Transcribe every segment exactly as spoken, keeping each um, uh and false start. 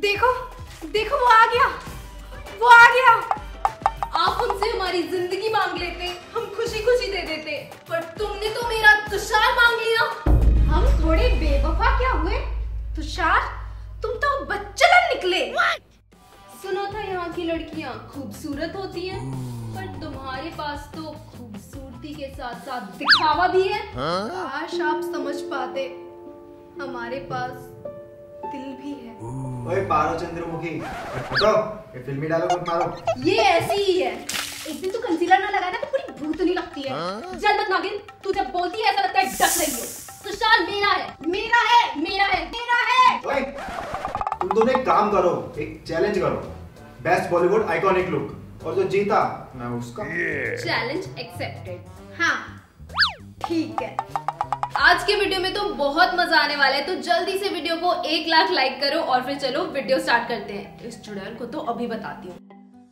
देखो देखो वो आ गया, वो आ गया। आप हमसे हमारी जिंदगी मांग लेते, हम खुशी खुशी दे देते, पर तुमने तो मेरा तुषार मांग लिया। हम थोड़े बेवफा क्या हुए? तुषार तुम तो बच्चलन निकले। सुना था यहाँ की लड़कियाँ खूबसूरत होती हैं, पर तुम्हारे पास तो खूबसूरती के साथ साथ दिखावा भी है। काश आप समझ पाते, हमारे पास दिल भी है। ओए पारो चंद्रमुखी, हटो, ये फिल्मी डायलॉग मत मारो। ये ऐसी ही है। एक दिन तो कंसीलर ना लगाना तो पूरी भूतनी लगती है। जल मत नागिन, तू जब बोलती है ऐसा लगता है डस रही हो। तुषार मेरा है, मेरा है, मेरा है, मेरा है। ओए, तुम दोनों एक काम करो, एक चैलेंज करो, बेस्ट बॉलीवुड आइकॉनिक लुक, और जो जीता मैं उसका। Challenge accepted. हाँ ठीक है। आज के वीडियो में तो बहुत मजा आने वाला है, तो जल्दी से वीडियो को एक लाख लाइक करो और फिर चलो वीडियो स्टार्ट करते हैं। इस चुड़ैल को तो अभी बताती हूँ।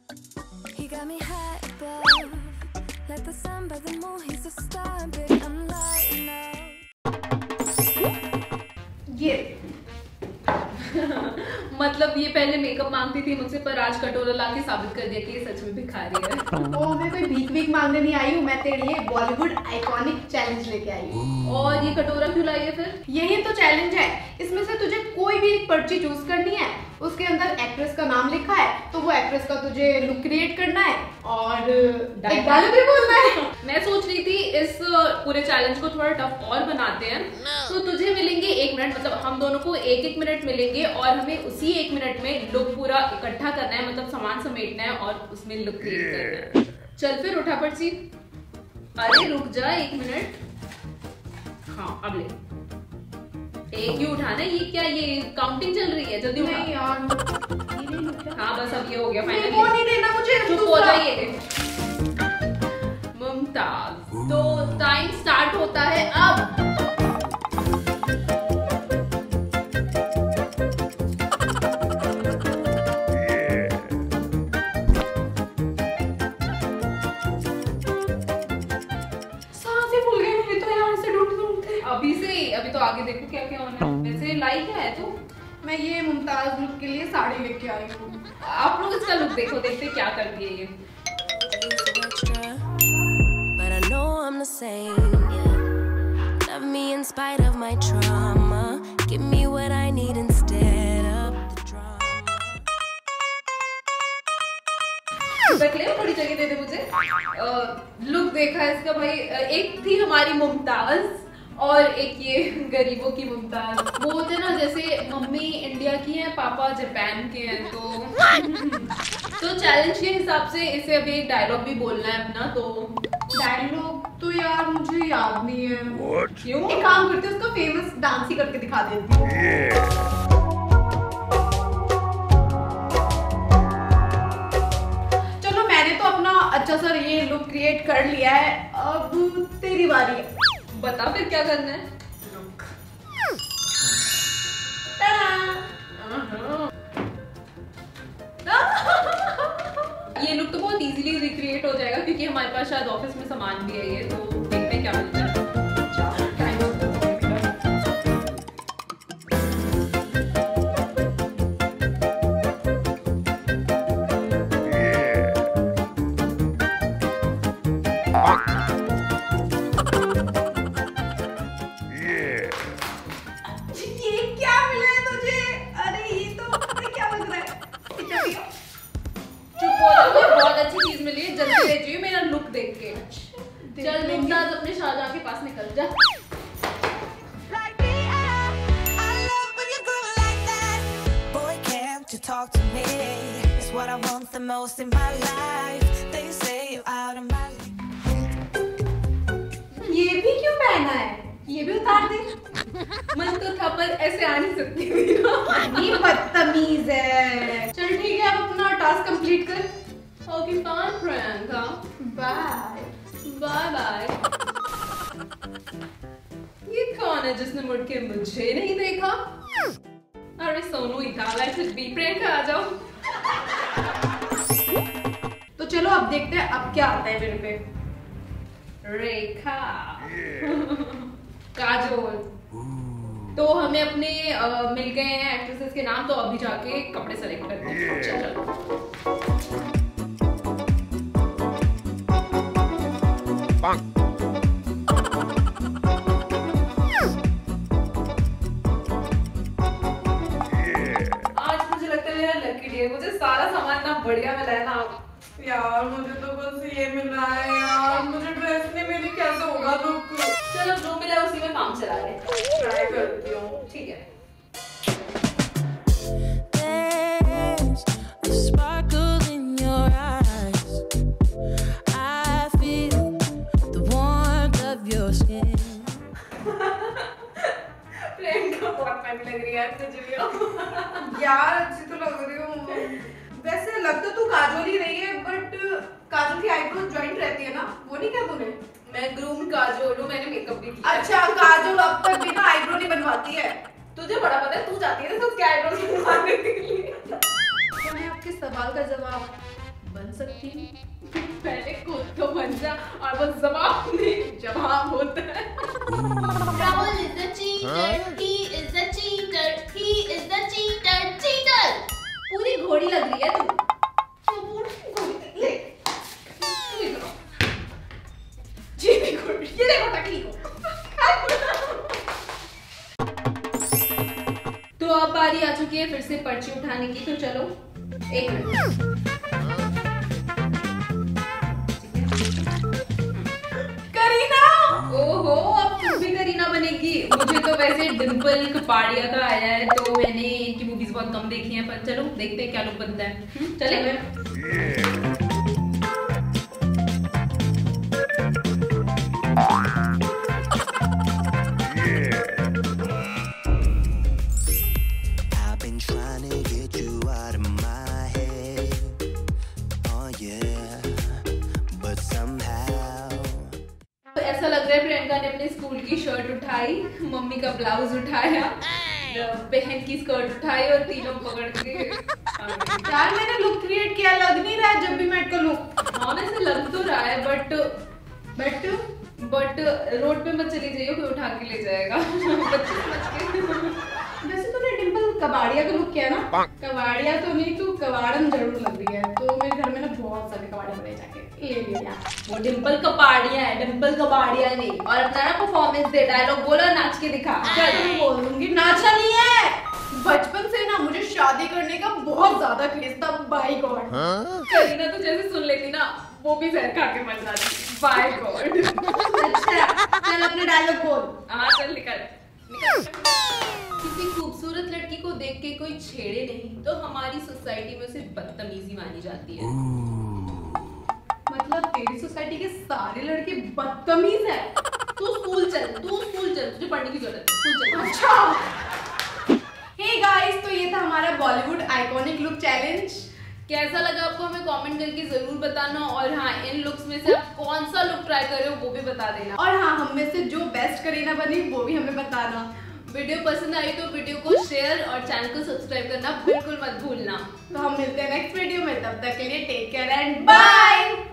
ये मतलब ये पहले मेकअप मांगती थी मुझसे, पर आज कटोरा लाके साबित कर दिया कि ये सच में भिखारी है। ओ, मैं कोई भीख भीख मांगने नहीं आई हूँ, मैं तेरे लिए बॉलीवुड आइकॉनिक चैलेंज लेके आई हूँ। और ये कटोरा क्यों लाई है फिर? यही तो चैलेंज है। इसमें से तुझे कोई भी एक पर्ची चूज करनी है, उसके अंदर एक्ट्रेस का नाम लिखा है, तो वो एक्ट्रेस का तुझे लुक क्रिएट करना है और एक डायलॉग भी बोलना है। मैं सोच रही थी इस पूरे चैलेंज को थोड़ा टफ और बनाते हैं। तो तुझे मिलेंगे एक मिनट, मतलब हम दोनों को एक एक मिनट मिलेंगे और हमें उसी एक मिनट में लुक पूरा इकट्ठा करना है, मतलब सामान समेटना है और उसमें लुक क्रिएट करना है। चल फिर उठा पर्ची। अरे रुक जा एक मिनट। हाँ अब ले, एक ही उठाना। ये क्या, ये काउंटिंग चल रही है? जल्दी उठा। नहीं यार, हाँ बस अब ये हो गया फाइनली। वो नहीं देना मुझे, चुप हो जाइए। मुमताज, तो टाइम स्टार्ट होता है अब। सांसें फूल गई मेरी तो यहाँ से ढूंढ ढूंढते। अभी से, अभी तो आगे देखो क्या क्या होना है। वैसे लाइक है तो मैं ये मुमताज लुक के लिए साड़ी लेके आई हूँ। आप लोग इसका लुक देखो, देखते क्या कर दिए ये। But I know I'm the same, yeah. Love me in spite of my trauma. Give me what I need instead of the drama. रख ले, थोड़ी जगह दे दे मुझे। लुक देखा इसका भाई। एक थी हमारी मुमताज और एक ये गरीबों की मुमताज। वो होते ना जैसे मम्मी इंडिया की है, पापा जापान के हैं। तो तो चैलेंज के हिसाब से इसे अभी एक डायलॉग भी बोलना है अपना। तो डायलॉग तो यार मुझे याद नहीं है। What? क्यों? एक काम करते हैं, उसका फेमस डांस ही करके दिखा देती हूँ। चलो मैंने तो अपना अच्छा सा ये लुक क्रिएट कर लिया है, अब तेरी बारी है। बता फिर क्या करना है। ये लुक तो बहुत इजीली रिक्रिएट हो जाएगा क्योंकि हमारे पास शायद ऑफिस में सामान भी है ये। तो देखते हैं क्या मिलता है। ये क्या मिला है तुझे? अरे ये तो क्या लग रहा है? चुप हो जाओ, बहुत अच्छी चीज मिली है, जल्दी ले जाइए मेरा लुक देख के। चल मुमताज अपने शाहजहां के पास निकल जा। Boy, can't you talk to me? It's what I want the most in my life. They say you're out of my league. ये भी क्यों पहना है? ये भी उतार दे। मन तो था पर ऐसे आ नहीं सकती थी ना। ये बदतमीज है। चल ठीक है, अब अपना टास्क कंप्लीट कर। Okay fine Priyanka, bye bye bye. ये कौन है जिसने मुड़ के मुझे नहीं देखा? अरे सोनू ही था। Let's be. प्रियंका आ जाओ। तो चलो अब देखते हैं अब क्या आता है मेरे पे। रेखा, काजोल, तो हमें अपने आ, मिल गए हैं एक्ट्रेसेस के नाम, तो अभी जाके कपड़े सेलेक्ट करते हैं। चलो आज मुझे लगता है मेरा लकी डे, मुझे सारा सामान ना बढ़िया मिला है ना। यार मुझे तो बस ये मिल रहा है यार, मुझे ड्रेस नहीं मिली, कैसे होगा लुक? चलो जो मिला है उसी में काम चला रहे हैं, ट्राई करती हूँ। ठीक है। There's a sparkle in your eyes. I feel the warmth of your skin. Priyanka बहुत फनी लग रही है तुझे भी। यार अच्छी तो लग रही हूँ। वैसे लग तो तू काजोल ही रही है, बट काजोल की आईब्रो जॉइंट रहती है ना, वो नहीं क्या तूने? मैं ग्रूम काजोल हूँ, मैंने मेकअप भी किया। अच्छा, काजोल अब तक भी ना आईब्रो नहीं बनवाती है। तुझे बड़ा पता है, तू जाती है तो क्या आईब्रो बनवाने के लिए। क्या मैं आपके सवाल का जवाब बन सकती हूँ? पहले खुद तो बन जा, और वो जवाब नहीं जवाब होता है। Rahul is the cheater. He is the cheater. He is the cheater. Cheater. पूरी घोड़ी लग रही है तू। तो पूरी घोड़ी ले। तू इधर आओ। जी देखो, ये देखो टकली को। तो अब बारी आ चुकी है फिर से पर्ची उठाने की, तो चलो एक मिनट। करीना! ओहो, अब तुम भी करीना बनेगी। मुझे तो वैसे डिम्पल कपाड़िया का आया है, तो मैंने इनकी मूवीज बहुत कम देखी हैं, पर चलो देखते हैं क्या लुक बनता है। हम्म, चले। I've been trying to get you out of my head. Oh yeah, but somehow. तो ऐसा लग रहा है प्रियंका ने अपने स्कूल की शर्ट उठाई, मम्मी का ब्लाउज उठाया, बहन की स्कर्ट उठाई और तीनों पकड़ के। यार मैंने लुक क्रिएट किया, लग नहीं रहा है जब भी मैं को लुक। हाँ वैसे लग तो रहा है, बट बट बट रोड पे मत चली जाइए, कोई उठा के ले जाएगा। बच्चे समझ के। वैसे तूने डिम्पल कबाड़िया का लुक किया ना? कबाड़िया तो नहीं, तू कबाड़न जरूर लग रही है। तो मेरे घर में ना बहुत सारे कबाड़े पड़े, जाके ले लिया। वो डिम्पल कपाड़िया है, डिम्पल कपाड़िया नहीं। और अपना ना परफॉर्मेंस दे, डायलॉग बोलो, नाच के दिखा। चल बोल दूंगी, नाचा नहीं है। बचपन से ना मुझे शादी करने का बहुत ज्यादा क्रेज था, बाय गॉड। करीना तो जैसे सुन लेती ना, वो भी जहर खा के मर जाती। By god. अच्छा चल अपने डायलॉग बोल। हाँ चल निकल निकल। किसी खूबसूरत लड़की को देख के कोई छेड़े नहीं तो हमारी सोसाइटी में उसे बदतमीजी मानी जाती है। मतलब तेरी सोसाइटी के सारे लड़के बदतमीज है? तू स्कूल चल, तू स्कूल चल, तुझे पढ़ने की जरूरत है, स्कूल चल। अच्छा हे गाइस, तो ये था हमारा बॉलीवुड आइकॉनिक लुक चैलेंज। कैसा लगा आपको हमें कमेंट करके जरूर बताना, और हाँ इन लुक्स में से आप कौन सा लुक ट्राई कर रहे हो वो भी बता देना। और हाँ, हम में से जो बेस्ट करीना बनी वो भी हमें बताना। वीडियो पसंद आई तो वीडियो को शेयर और चैनल को सब्सक्राइब करना बिल्कुल मत भूलना। तो हम मिलते हैं नेक्स्ट वीडियो में, तब तक के लिए टेक केयर एंड बाय।